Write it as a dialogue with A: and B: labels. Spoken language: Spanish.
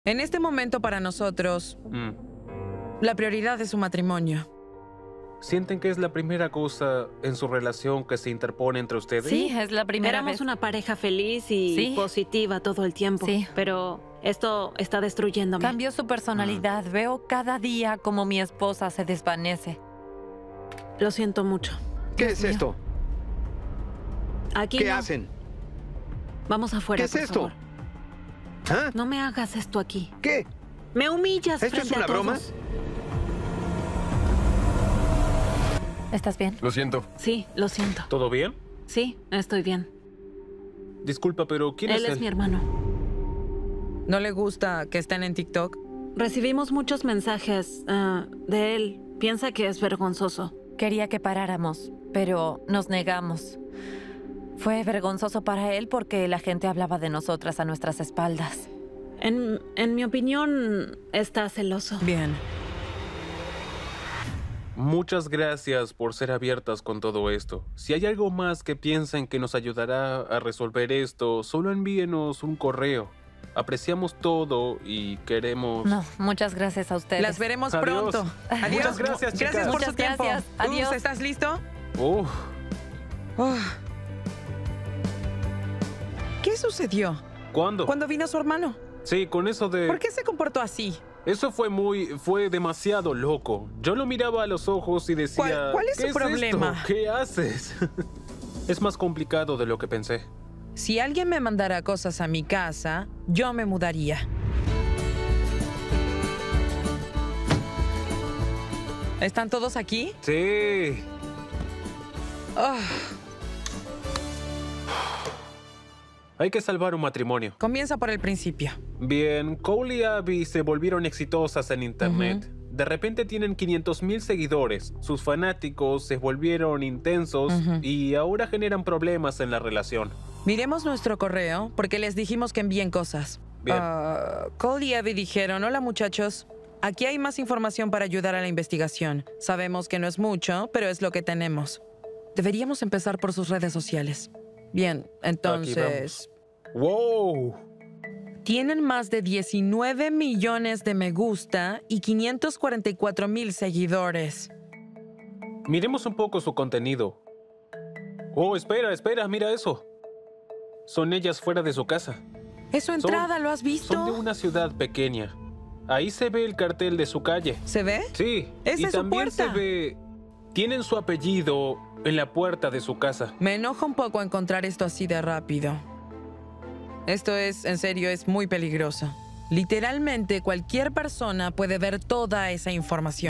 A: En este momento para nosotros, la prioridad es su matrimonio.
B: ¿Sienten que es la primera cosa en su relación que se interpone entre ustedes?
C: Sí, es la primera
D: Éramos
C: vez.
D: una pareja feliz y positiva todo el tiempo.
C: Sí.
D: Pero esto está destruyéndome.
C: Cambió su personalidad. Veo cada día como mi esposa se desvanece.
D: Lo siento mucho.
E: ¿Qué
C: Dios
E: es
C: mío.
E: esto?
D: Aquí
E: ¿Qué
D: no.
E: hacen?
D: Vamos afuera,
E: ¿Qué es
D: por
E: esto?
D: favor.
E: ¿Ah?
D: No me hagas esto aquí.
E: ¿Qué?
D: Me humillas
E: ¿Esto
D: frente
E: es una
D: a
E: broma?
D: todos.
C: ¿Estás bien?
F: Lo siento.
D: Sí, lo siento.
B: ¿Todo bien?
D: Sí, estoy bien.
B: Disculpa, pero ¿quién
D: Él
B: es
D: es
B: él?
D: mi hermano.
A: ¿No le gusta que estén en TikTok?
D: Recibimos muchos mensajes de él. Piensa que es vergonzoso.
C: Quería que paráramos, pero nos negamos. Fue vergonzoso para él porque la gente hablaba de nosotras a nuestras espaldas.
D: En mi opinión, está celoso.
A: Bien.
B: Muchas gracias por ser abiertas con todo esto. Si hay algo más que piensen que nos ayudará a resolver esto, solo envíenos un correo. Apreciamos todo y queremos...
C: No, muchas gracias a ustedes.
A: Las veremos
B: Adiós.
A: pronto. Adiós.
B: Muchas gracias, chicas.
A: Gracias por
C: Muchas
A: su tiempo.
C: gracias. Adiós.
A: ¿Estás listo?
B: Uf.
A: ¿Qué sucedió?
B: ¿Cuándo?
A: Cuando vino su hermano.
B: Sí, con eso de...
A: ¿Por qué se comportó así?
B: Eso fue demasiado loco. Yo lo miraba a los ojos y decía...
A: ¿Cuál es
B: ¿qué
A: su problema?
B: esto? ¿Qué haces? Es más complicado de lo que pensé.
A: Si alguien me mandara cosas a mi casa, yo me mudaría. ¿Están todos aquí?
B: Sí.
A: Oh,
B: Hay que salvar un matrimonio.
A: comienza por el principio.
B: Bien, Cole y Abby se volvieron exitosas en internet. De repente tienen 500,000 seguidores. Sus fanáticos se volvieron intensos y ahora generan problemas en la relación.
A: Miremos nuestro correo porque les dijimos que envíen cosas.
B: Bien.
A: Cole y Abby dijeron, hola muchachos, aquí hay más información para ayudar a la investigación. Sabemos que no es mucho, pero es lo que tenemos. Deberíamos empezar por sus redes sociales. Bien, entonces...
B: ¡Wow!
A: Tienen más de 19 millones de me gusta y 544,000 seguidores.
B: Miremos un poco su contenido. Oh, espera, mira eso. Son ellas fuera de su casa.
A: ¿Es su entrada? ¿Lo has visto?
B: Son de una ciudad pequeña. Ahí se ve el cartel de su calle.
A: ¿Se ve?
B: Sí,
A: Esa
B: y
A: es su
B: también se
A: puerta.
B: ve... Tienen su apellido en la puerta de su casa.
A: Me enoja un poco encontrar esto así de rápido. Esto es, en serio, es muy peligroso. Literalmente, cualquier persona puede ver toda esa información.